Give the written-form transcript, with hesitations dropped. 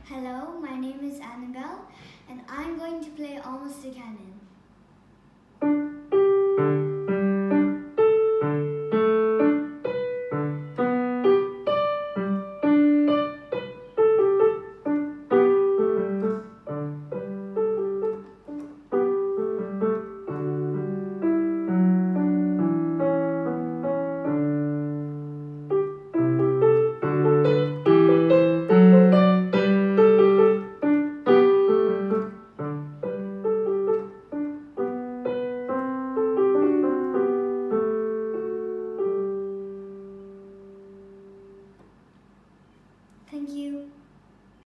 Hello, my name is Annabelle and I'm going to play Almost a Canon.